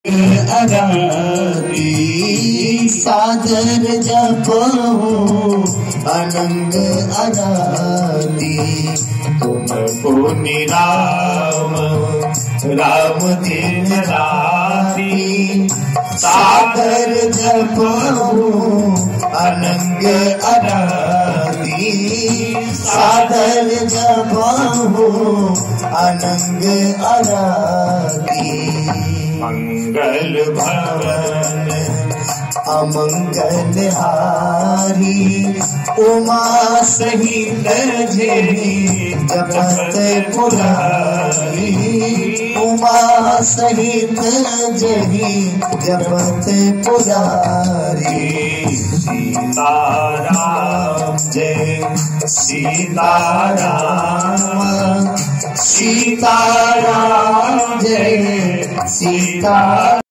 अरारी सागर जपो अनंग अरारी तुम पुनि राम राम दिन राती सागर जपो अनंग अरारी सागर जपो अनंग अरारी मंगल भवन अमंगल हारी उमा सहित झेरी जपत पुरारी उमा सहित झेरी जपत पुरारी सीताराम जय सीताराम सीताराम जय सीता।